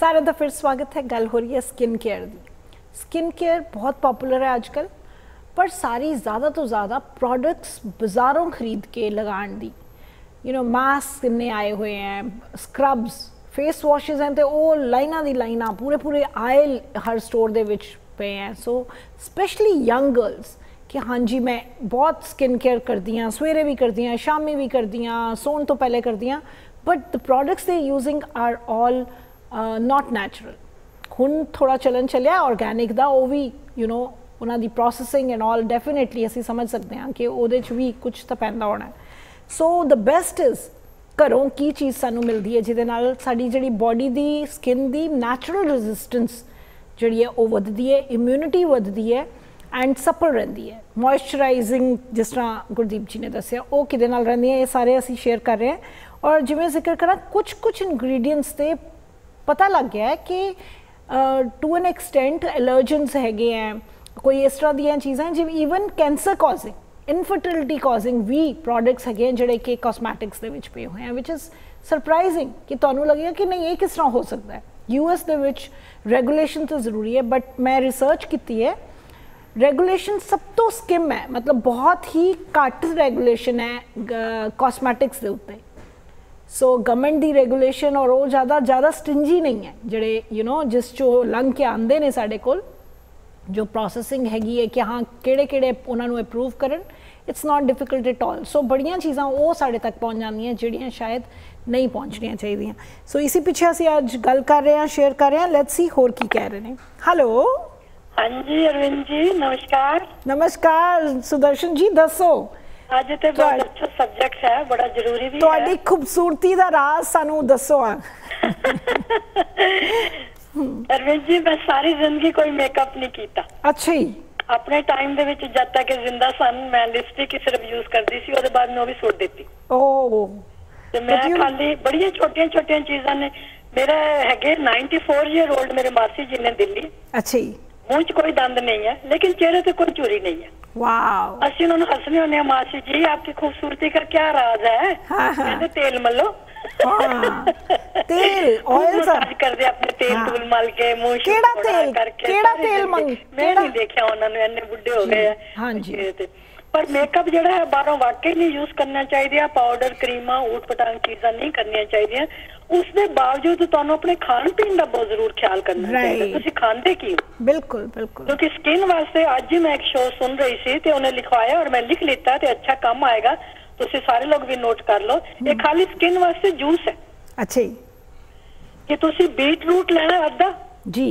सारे का फिर स्वागत है। गल हो रही है स्किन केयर की। स्किन केयर बहुत पॉपुलर है आजकल, पर सारी ज़्यादा तो ज़्यादा प्रोडक्ट्स बाज़ारों खरीद के लगाने दी। मास्क इन्ने आए हुए हैं, स्क्रब्स, फेस वॉशेज़ हैं, तो वो लाइना दी लाइना पूरे पूरे आयल हर स्टोर दे विच पे हैं। सो स्पेशली यंग गर्ल्स कि हाँ जी मैं बहुत स्किन केयर करती हाँ, सवेरे भी करती हाँ, शामी भी करती हाँ, सोन तो पहले करती हाँ, but the products they using are all not natural. हुण थोड़ा चलन चलिया ऑर्गैनिक दा, वो भी उन्हां दी प्रोसैसिंग एंड ऑल डेफिनेटली असीं समझ सकते हैं कि उहदे च भी कुछ तो पैंदा होना है। सो द बेस्ट इज़ घरों की चीज़ सानू मिलती है जिहदे नाल साडी जिहड़ी बॉडी दी स्किन दी नैचुरल रेजिस्टेंस जिहड़ी है वो वधदी है, इम्यूनिटी वधदी है एंड सपल रहिंदी है। मॉइस्चराइजिंग जिस तरह गुरदीप जी ने दस्सिया वो किहदे नाल रहिंदी है, ये सारे असीं शेयर कर रहे हैं। और जिवें जिक्र करा कुछ इंग्रीडिएंट्स ते पता लग गया है कि टू एन एक्सटेंट एलर्जेंस हैगे हैं, कोई इस तरह दी चीज़ां जिवें even cancer causing, infertility causing भी प्रोडक्ट्स हैगे जिहड़े कि कॉस्मैटिक्स दे विच पे हुए हैं, विच इज़ सरप्राइजिंग कि तुहानूं लगेगा कि नहीं ये किस तरह हो सकता है। यूएस दे विच रेगुलेशन तो ज़रूरी है, बट मैं रिसर्च की है, रेगुलेशन सब तो स्किम है, मतलब बहुत ही घट रेगुलेशन है कॉस्मैटिक्स के उत्ते। सो गवर्नमेंट दी रेगुलेशन और वो ज़्यादा स्टिंजी नहीं है जिहड़े जिस चो लंघ के आंदे ने साडे कोल जो प्रोसैसिंग हैगी है कि हाँ किहड़े उन्होंने अप्रूव करन। It's not difficult at all. So बड़ियां चीज़ां वो साडे तक पहुँच जांदियां जिहड़ियां शायद नहीं पहुँचनियां चाहिए। सो इसी पीछे असीं अज गल कर रहे हैं, शेयर कर रहे हैं। लेट्स सी होर की कह रहे हैं। हेलो हाँ जी अरविंद जी, नमस्कार। नमस्कार सुदर्शन जी, दसो। आज तो बहुत अच्छा सब्जेक्ट है, बड़ा जरूरी भी है। तो खूबसूरती दा राज सानू दसो। अरविंद जी मैं सारी जिंदगी कोई मेकअप नहीं कीता। अच्छा ही। अपने टाइम दे विच जद तक जिंदा सन मैं लिपस्टिक ही सिर्फ यूज करती सी, ओदे बाद मैं वो भी सुट देती। ओह ते मैं खाली बड़ियां छोटियां चीज़ां ने। मेरा हैगे 94 ईयर ओल्ड मेरे मासी जी ने दिल्ली। अच्छा ही। मुंह च कोई दंद नहीं है लेकिन चेहरे पे कोई चोरी नहीं है। वाओ। असि उन्होंने हंसने होने, मासी जी आपकी खूबसूरती का क्या राज है? कहते तेल मलो। तेल ऑयल कर दे अपने तेल तूल मल के मुंह केड़ा तेल करके। केड़ा तेल मंग मैं नहीं देखा उन्होंने, इन्ने बुढ़े हो गए हैं। हाँ जी। पर मेकअप जो है बाहरों वाकई नहीं यूज करना चाहिए। पाउडर क्रीमा ऊट पटांग चीज़ां नहीं करनी चाहिए। उसके बावजूद तुहानू अपने खान पीन का बहुत जरूर ख्याल करना चाहिए। तुसी खांदे की हो? बिल्कुल बिल्कुल। क्योंकि स्किन वास्ते आज ही मैं एक शो सुन रही थी तो उन्हें लिखवाया और मैं लिख लेता तो अच्छा काम आएगा। तुसी सारे लोग भी नोट कर लो। ये खाली स्किन वास्ते जूस है। अच्छा कि तुसी बीट रूट लेना अद्धा जी,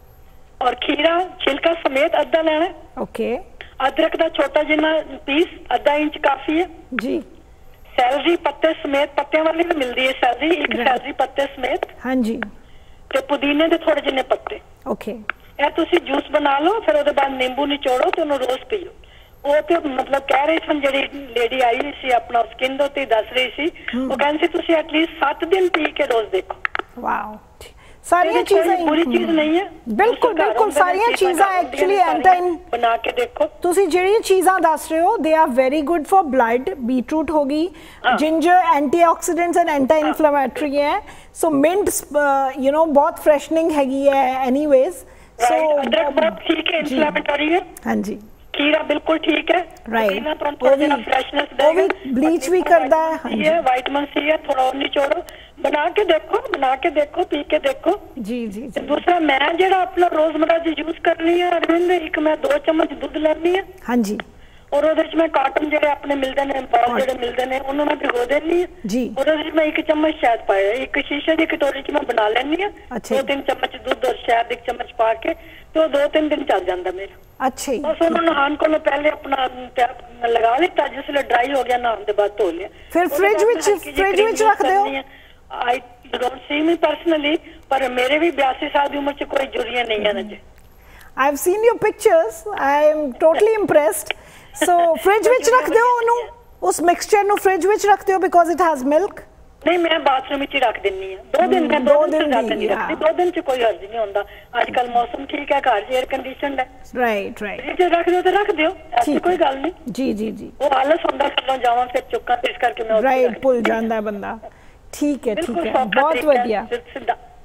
और खीरा छिलका समेत अद्धा लेना। ओके। अदरक का छोटा जिन्ना पीस आधा इंच काफी है जी। सैलरी पत्ते समेत, पत्तियां वाली भी मिलती है सैलरी, एक सैलरी पत्ते समेत। हाँ जी। ते पुदीने के थोड़े जिन्ने पत्ते। ओके। ए तुसी जूस बना लो, फिर उसके बाद नींबू निचोड़ो तो उन्हें रोज पियो। वो तो मतलब कह रही सन जी लेडी आई सी अपना स्किन दे उत्ते दस रही सी, वो कहंदी तुसी एटलीस्ट 7 दिन पी के रोज देखो। वाओ। सारी चीजें बुरी चीज नहीं है। बिल्कुल बिल्कुल सारी चीज़ां एक्चुअली एंटाइन बना के देखो। तुसी जेड़ी चीज़ां दस रहे हो they are very good for blood. Beetroot होगी, ginger antioxidants and anti inflammatory है। सो मिंट बहुत फ्रेशनिंग हैगी है एनीवेज। सो अदरक बहुत ठीक है, इन्फ्लेमेटरी है। हाँ जी। खीरा बिल्कुल ठीक है। राइट। वो भी फ्रेशनेस देगा, ब्लीच भी करता है। हाँ जी। विटामिन सी है, थोड़ा और निचोड़ो, बना के देखो, पी के देखो। जी जी, जी। दूसरा मैं जेड़ा अपना रोजमर्रा दी यूज करनी है अरविंद, एक मैं 2 चम्मच दूध लेनी है। हाँ जी। और ਉਹਦੇ ਵਿੱਚ ਮੈਂ ਕਾਟਨ ਜਿਹੜੇ ਆਪਣੇ ਮਿਲਦੇ ਨੇ, ਬਾਲ ਜਿਹੜੇ ਮਿਲਦੇ ਨੇ ਉਹਨੂੰ ਮੈਂ ਭਿਗੋ ਦੇਣੀ ਹੈ ਜੀ। ਉਹਦੇ ਵਿੱਚ ਮੈਂ 1 ਚਮਚ ਸ਼ਹਿਦ ਪਾਇਆ, ਇੱਕ ਸ਼ੀਸ਼ੇ ਦੀ ਕਟੋਰੀ 'ਚ ਮੈਂ ਬਣਾ ਲੈਣੀ ਹੈ। 2-3 ਚਮਚ ਦੁੱਧ और शहद 1 चम्मच पा के तो 2-3 दिन चल जाता मेरा। अच्छा। बस उन्होंने नहान को पहले अपना टैप लगा लिया, जिसले ड्राई हो गया नहाने के बाद धो लिया। फिर फ्रिज विच रख दो। I don't see me personally, पर मेरे भी 82 साल की उम्र च कोई जुरियां नहीं है ना। I have seen your pictures, I am totally impressed. So fridge विच रख दो उन्हों, उस मिक्सचर नु फ्रिज विच रख दो बिकॉज इट हैज मिल्क। नहीं मैं बाथरूम में ही रख देनी है। 2 दिन मैं 2 दिन नहीं रखती। 2 दिन च कोई हर्ज नहीं होता। आजकल मौसम ठीक है, घर एयर कंडीशनड है। Right right. फ्रिज रख दो तो रख दो, ऐसी कोई गल नहीं। जी जी जी। वो आलस होंदा कदों जावां फिर चुक्का, इस करके मैं राइट भूल जांदा है बंदा। ठीक है बहुत बढ़िया।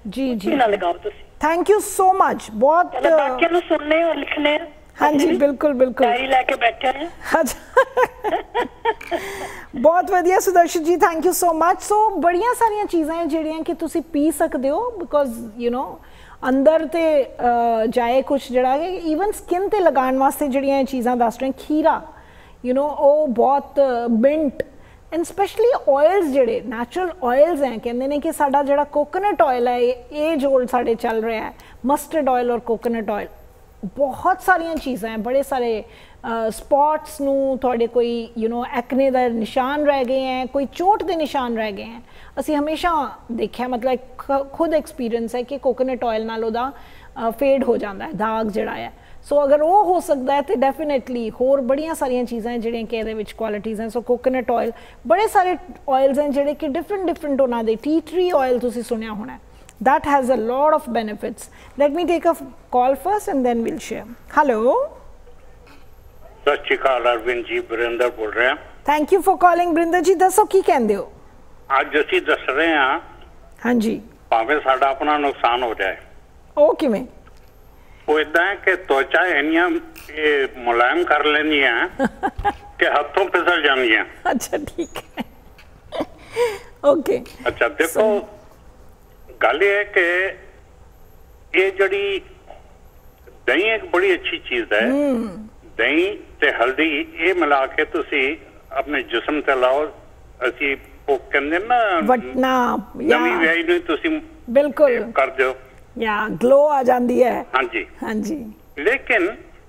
जी जी ना लगाओ तुसी। Thank you so much. बहुत बाकियां नु सुनने और लिखने। हाँ जी बिल्कुल बिल्कुल डायरी लेके बैठे हैं। बहुत वधिया Sudarshan ji, thank you so much. So बड़ियां सारियां चीज़ां जिहड़ियां कि तुसी पी सकदे हो, बिकॉज यू नो अंदर ते जाए कुछ जड़ा ईवन स्किन ते लगाने वास्ते जड़ियां चीज़ां दस रहे, खीरा यू नो वो बहुत मिंट एंड स्पैशली ऑयल्स जड़े नैचुरल ऑयल्स हैं, कहते हैं कि साडा जड़ा कोकोनट ऑयल है ये जो साढ़े चल रहा है, मस्टर्ड ऑयल और कोकोनट ऑयल, बहुत सारिया चीज़ां हैं, बड़े सारे स्पॉट्स नूं थोड़े कोई यू नो एक्ने दा निशान रह गए हैं, कोई चोट के निशान रह गए हैं। असी हमेशा देखा, मतलब खुद एक्सपीरियंस है कि कोकोनट ऑयल नाल ओदा फेड हो जाता है दाग जड़ा है। सो अगर वो हो सकता है तो डेफिनेटली होर बड़िया सारिया चीज़ां हैं जिहड़ियां कि इहदे विच क्वालिटीज़ हैं। सो कोकोनट ऑयल, बड़े सारे ऑयल्स हैं जिहड़े कि डिफरेंट उन्हां दे, टी ट्री ऑयल तुसीं सुनिया होना है, that has a lot of benefits. Let me take a call first and then we'll share. Hello. सत श्री अकाल अरविंद जी, बरिंदर बोल रहे हैं। Thank you for calling Barinder जी, दसो की कहंदे हो? आज ਅਸੀਂ दस रहे हैं हाँ जी, भावें साडा अपना नुकसान हो जाए। ओ किवें? वो इदा है कि त्वचा इन्नियां मुलायम कर लेंदी है कि हाथों फिसल जाती है। अच्छा ठीक है, ओके। अच्छा देखो, गल ये है कि ये जड़ी दही एक बड़ी अच्छी चीज है। दही ते हल्दी ये मिला के तुसी अपने जिस्म ते लाओ, असी वो कहंदे ना वटना या नवी व्याही नूं तुसी बिल्कुल कर दो या ग्लो आ जाती है। हाँ जी हाँ जी, लेकिन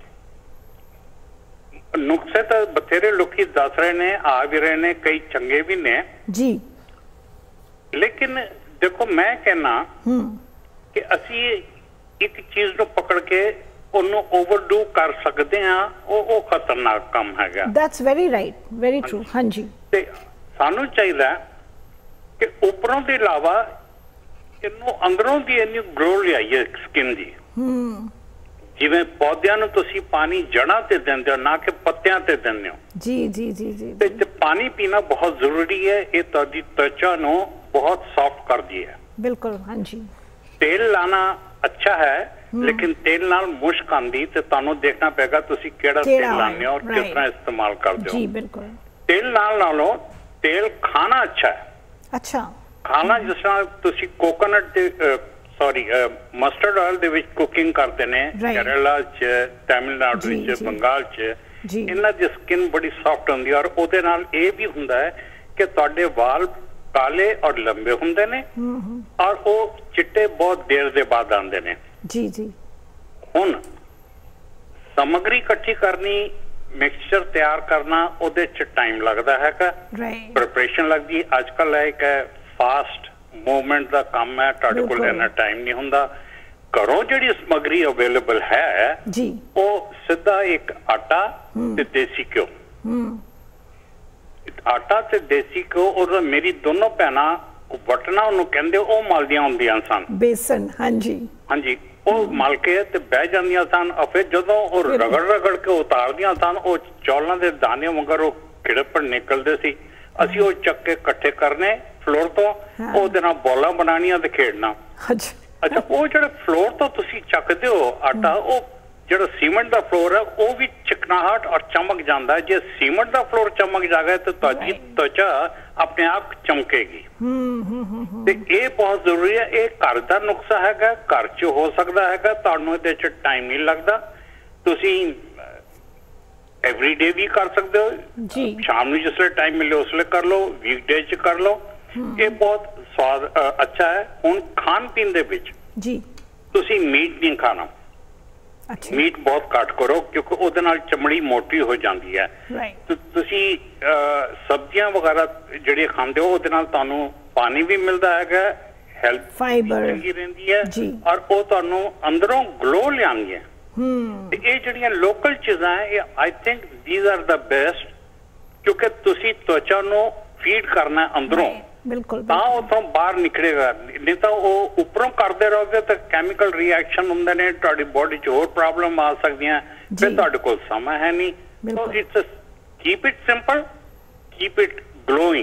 नुक्से तो बथेरे लोग दस रहे ने, आ भी रहे ने, कई चंगे भी ने जी। लेकिन देखो मैं कहना कि असी एक चीज को पकड़ के ਉਹਨੂੰ ओवरडू कर सकते हैं, वो खतरनाक काम है। That's very right, very true. हाँ जी, ते सानू चाहिए कि उपरों के अलावा इन्नू अंदरों की इन्नी ग्लो लियाइए स्किन की। जिवें पौधों नूं तुसीं पानी जड़ां ते दिंदे हो, ना कि पत्तियां ते दिंदे हो। जी जी जी जी, ते पानी पीना बहुत जरूरी है, ये तुहाडी त्वचा नूं बहुत सॉफ्ट करदी है। बिल्कुल हाँ जी। तेल लाना अच्छा है, लेकिन तेल नाल मुश्क आंदी ते तुहानू देखना पेगा तुसी केड़ा तेल लाने हो और किस तरह इस्तेमाल करते हो। जी बिल्कुल। तेल नालों तेल खाना अच्छा है। अच्छा, खाना जिस तरह तुसी कोकोनट दे सॉरी मस्टर्ड ऑयल दे विच कुकिंग करते ने केरला च, तमिलनाडु च, बंगाल च, इन्हां दी स्किन बड़ी सॉफ्ट होंदी है और ओदे नाल ये भी हुंदा है कि तुहाडे वाल काले और लंबे होंदे ने और वो चिट्टे बहुत देर दे बाद आंदे ने। जी जी। हुन सामग्री इकट्ठी करनी, मिक्सचर तैयार करना, ओदे च टाइम लगता है का प्रिपरेशन लगती। आजकल एक फास्ट मूवमेंट का काम है, तुहाडे कोल इन्ना टाइम नहीं हुंदा। घरों जिहड़ी सामग्री अवेलेबल है जी, वो सीधा एक आटा ते देसी घ्यो, आटा ते देसी घ्यो, और मेरी दोनों भैनां वटना उन्होंने कहंदे ओ मलदियां हुंदियां सन, बेसन। हाँ जी हाँ जी, वो मल के ते बह जांदियां सन, और फिर जदों वो रगड़ रगड़ के उतारदियां सन, वो चौलां दे दाने मगर वो खिड़पड़ निकलदे सी। असीं वो चक के इकट्ठे करने फ्लोर तो, ओहदे नाल बॉलां बनाणियां ते खेडना। अच्छा, वो जिहड़े फ्लोर तो तुसीं चकदे हो आटा, वो जो सीमेंट का फ्लोर है वो भी चिकनाहट और चमक जाता है। जो सीमेंट का फ्लोर चमक जाएगा तो तुहाडी त्वचा अपने आप चमकेगी। ये बहुत जरूरी है। ये घर का नुस्खा है, घर च हो सकता है, तुहानू इहदे च टाइम नहीं लगता। तुसी एवरीडे भी कर सकते हो, शाम में जिसले टाइम मिले उसले कर लो, वीकडे च कर लो। ये बहुत स्वाद अच्छा है। हुण खान पीन दे विच तुसी मीट नहीं खाना। अच्छा। मीट बहुत घट करो क्योंकि ਉਹਦੇ ਨਾਲ ਚਮੜੀ ਮੋਟੀ ਹੋ ਜਾਂਦੀ ਹੈ। ਤੇ ਤੁਸੀਂ ਸਬਜ਼ੀਆਂ ਵਗੈਰਾ ਜਿਹੜੀਆਂ ਖਾਂਦੇ ਹੋ ਉਹਦੇ ਨਾਲ ਤੁਹਾਨੂੰ ਪਾਣੀ ਵੀ ਮਿਲਦਾ ਹੈਗਾ, ਹੈਲਥ ਫਾਈਬਰ ਚੰਗੀ ਰਹਿੰਦੀ ਹੈ ਔਰ ਉਹ ਤੁਹਾਨੂੰ ਅੰਦਰੋਂ ਗਲੋ ਲਿਆਉਂਦੀ ਹੈ। ਤੇ ਇਹ ਜਿਹੜੀਆਂ ਲੋਕਲ ਚੀਜ਼ਾਂ ਹੈ, ਇਹ I think these are the best, ਕਿਉਂਕਿ ਤੁਸੀਂ त्वचा ਨੂੰ ਫੀਡ ਕਰਨਾ ਅੰਦਰੋਂ। बिल्कुल, ਤਾਂ ਉਥੋਂ ਬਾਹਰ ਨਿਕਲੇਗਾ, ਨਹੀਂ ਤਾਂ ਉਹ ਉੱਪਰੋਂ ਕਰਦੇ ਰਹੋਗੇ ਤਾਂ ਕੈਮੀਕਲ ਰਿਐਕਸ਼ਨ ਹੁੰਦੇ ਨੇ, ਤੁਹਾਡੀ ਬੋਡੀ 'ਚ ਹੋਰ ਪ੍ਰੋਬਲਮ ਆ ਸਕਦੀਆਂ, ਫਿਰ ਤੁਹਾਡੇ ਕੋਲ ਸਮਾਂ ਹੈ ਨਹੀਂ। So it's keep it simple, keep it glowing.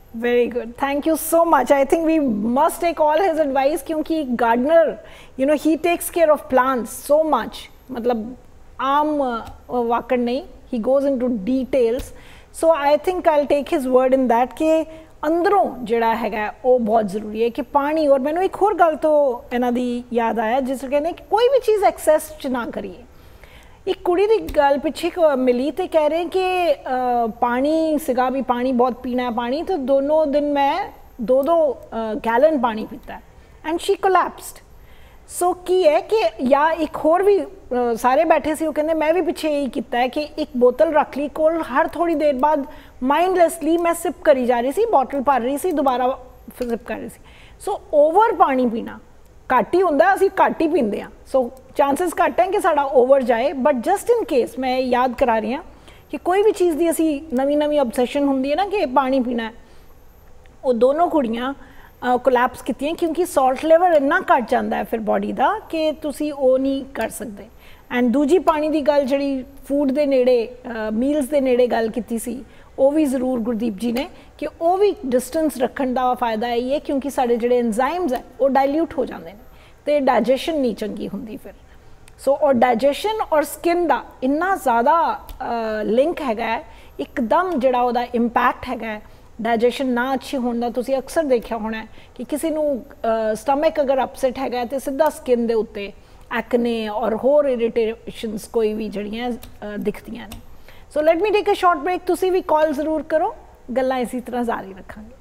Very good. Thank you so much. I think we must take all his advice क्योंकि gardener, you know, he takes care of plants so much. मतलब आम वाकड़ नहीं. He goes into details. So I think I'll take his word in that कि अंदरों ਜਿਹੜਾ ਹੈਗਾ ਉਹ ਬਹੁਤ ਜ਼ਰੂਰੀ ਹੈ ਕਿ ਪਾਣੀ ਔਰ ਮੈਨੂੰ ਇੱਕ ਹੋਰ ਗੱਲ ਤੋਂ ਇਹਨਾਂ ਦੀ ਯਾਦ ਆਇਆ ਜਿਸ ਨੂੰ ਕਹਿੰਦੇ ਕਿ ਕੋਈ ਵੀ ਚੀਜ਼ ਐਕਸੈਸ ਚ ਨਾ ਕਰੀਏ एक कुड़ी दी गल पिछे मिली तो कह रहे कि पानी सिगा भी पानी बहुत पीना है पानी तो दोनों दिन मैं 2-2 गैलन पानी पीता है एंड शी कोलैप्स्ड सो की है कि या एक होर भी सारे बैठे सी वो कहते मैं भी पिछे यही किया है कि एक बोतल रख ली कोल हर थोड़ी देर बाद माइंडलैसली मैं सिप करी जा रही सी बॉटल भर रही सी दोबारा सिप कर रही सी सो ओवर पानी पीना घट ही होंदा असीं घट ही पींदे आ सो चांसिस घट है कि साड़ा ओवर जाए बट जस्ट इन केस मैं याद करा रही हाँ कि कोई भी चीज़ की असी नवी नवी ऑब्सैशन होंदी है ना कि पानी पीना है वो दोनों कुड़ियाँ कोलैप्स कीतियां क्योंकि सॉल्ट लेवल इन्ना घट जाता है फिर बॉडी का कि तुसी वो नहीं कर सकते एंड दूजी पानी की गल जी फूड के नेड़े मील्स के नेड़े गल की सी वो भी जरूर गुरदीप जी ने कि वो भी डिस्टेंस रखने का फायदा यही है क्योंकि साढ़े जोड़े एंजाइम्स है वो डाइल्यूट हो जाते हैं तो डाइजेशन नहीं चंगी होंगी फिर सो और डाइजेशन और स्किन का इन्ना ज़्यादा लिंक है एकदम जोड़ा वो इंपैक्ट है डाइजेशन ना अच्छी होने का तुसीं अक्सर देखा होना है कि किसी को स्टमक अगर अपसैट है तो सीधा स्किन के उत्ते एक्ने और होर इरिटेशनस कोई भी जड़ियाँ दिखदियाँ ने so let me take a short break तुसीं भी कॉल जरूर करो गल्लां इसी तरह जारी रखांगे।